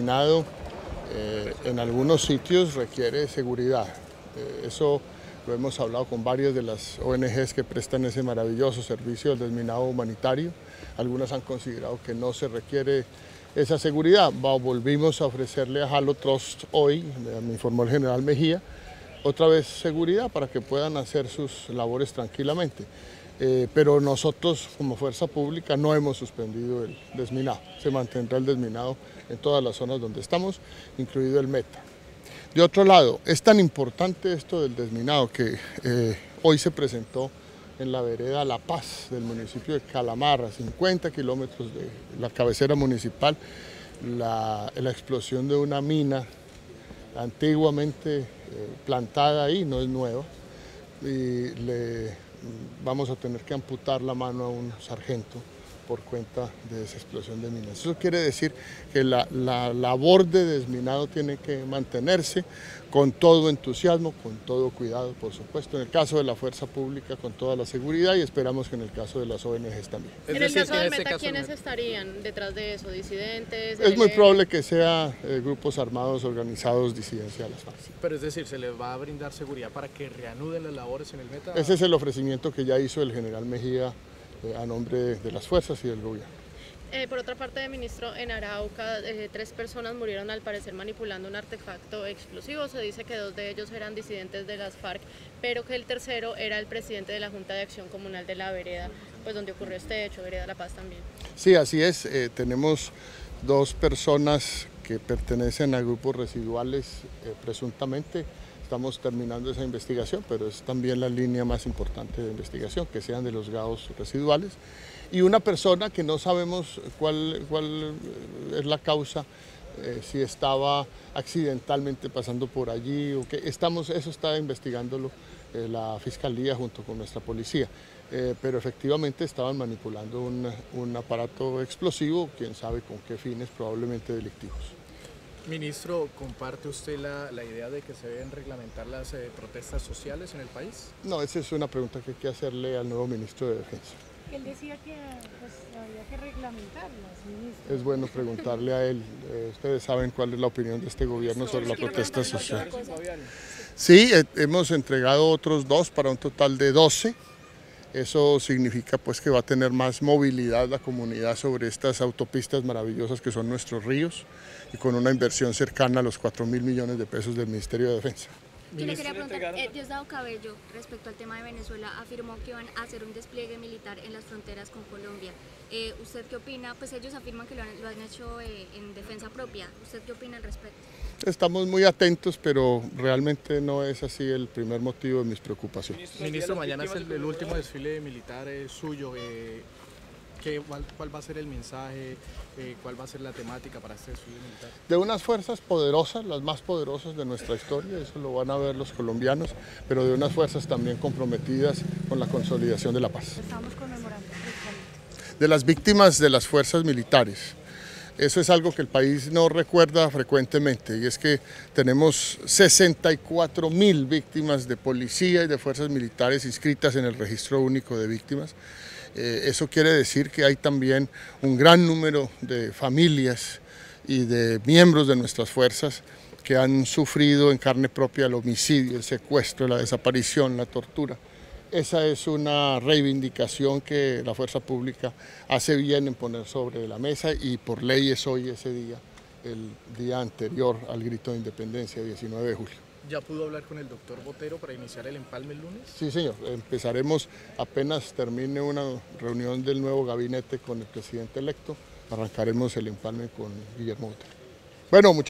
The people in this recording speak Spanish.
En algunos sitios requiere seguridad. Eso lo hemos hablado con varias de las ONGs que prestan ese maravilloso servicio del desminado humanitario. Algunas han considerado que no se requiere esa seguridad. Volvimos a ofrecerle a Halo Trust hoy, me informó el general Mejía, otra vez seguridad para que puedan hacer sus labores tranquilamente. Pero nosotros como fuerza pública no hemos suspendido el desminado. Se mantendrá el desminado en todas las zonas donde estamos, incluido el Meta. De otro lado, es tan importante esto del desminado que hoy se presentó en la vereda La Paz del municipio de Calamarra, 50 kilómetros de la cabecera municipal, la explosión de una mina antiguamente plantada ahí, no es nueva, y vamos a tener que amputar la mano a un sargento por cuenta de esa explosión de minas. Eso quiere decir que la labor de desminado tiene que mantenerse con todo entusiasmo, con todo cuidado, por supuesto, en el caso de la fuerza pública con toda la seguridad y esperamos que en el caso de las ONGs también. En el caso del Meta, ¿quiénes estarían detrás de eso? ¿Disidentes? Es muy probable que sea grupos armados organizados disidenciales. Pero es decir, ¿se les va a brindar seguridad para que reanuden las labores en el Meta? Ese es el ofrecimiento que ya hizo el general Mejía a nombre de las fuerzas y del gobierno. Por otra parte, ministro, en Arauca 3 personas murieron al parecer manipulando un artefacto explosivo. Se dice que 2 de ellos eran disidentes de las FARC, pero que el tercero era el presidente de la Junta de Acción Comunal de la vereda, pues donde ocurrió este hecho, Vereda La Paz también. Sí, así es. Tenemos 2 personas que pertenecen a grupos residuales presuntamente. Estamos terminando esa investigación, pero es también la línea más importante de investigación, que sean de los GAOs residuales. Y una persona que no sabemos cuál es la causa, si estaba accidentalmente pasando por allí o qué. Eso está investigándolo la Fiscalía junto con nuestra policía. Pero efectivamente estaban manipulando un aparato explosivo, quién sabe con qué fines, probablemente delictivos. Ministro, ¿comparte usted la idea de que se deben reglamentar las protestas sociales en el país? No, esa es una pregunta que hay que hacerle al nuevo ministro de Defensa. Él decía que pues, había que reglamentarlas, ministro. Es bueno preguntarle a él. Ustedes saben cuál es la opinión de este gobierno sobre la protesta social. Sí, hemos entregado otros 2 para un total de 12. Eso significa pues que va a tener más movilidad la comunidad sobre estas autopistas maravillosas que son nuestros ríos y con una inversión cercana a los 4.000 millones de pesos del Ministerio de Defensa. Yo le quería preguntar, Diosdado Cabello, respecto al tema de Venezuela, afirmó que iban a hacer un despliegue militar en las fronteras con Colombia. ¿Usted qué opina? Pues ellos afirman que lo han hecho en defensa propia. ¿Usted qué opina al respecto? Estamos muy atentos, pero realmente no es así el primer motivo de mis preocupaciones. Ministro, mañana es el último desfile militar suyo. ¿Cuál va a ser el mensaje? ¿Cuál va a ser la temática para este desfile militar? De unas fuerzas poderosas, las más poderosas de nuestra historia, eso lo van a ver los colombianos, pero de unas fuerzas también comprometidas con la consolidación de la paz. Estamos conmemorando De las víctimas de las fuerzas militares. Eso es algo que el país no recuerda frecuentemente y es que tenemos 64.000 víctimas de policía y de fuerzas militares inscritas en el registro único de víctimas. Eso quiere decir que hay también un gran número de familias y de miembros de nuestras fuerzas que han sufrido en carne propia el homicidio, el secuestro, la desaparición, la tortura. Esa es una reivindicación que la fuerza pública hace bien en poner sobre la mesa y por ley es hoy ese día, el día anterior al grito de independencia, 19 de julio. ¿Ya pudo hablar con el doctor Botero para iniciar el empalme el lunes? Sí, señor. Empezaremos apenas termine una reunión del nuevo gabinete con el presidente electo, arrancaremos el empalme con Guillermo Botero. Bueno,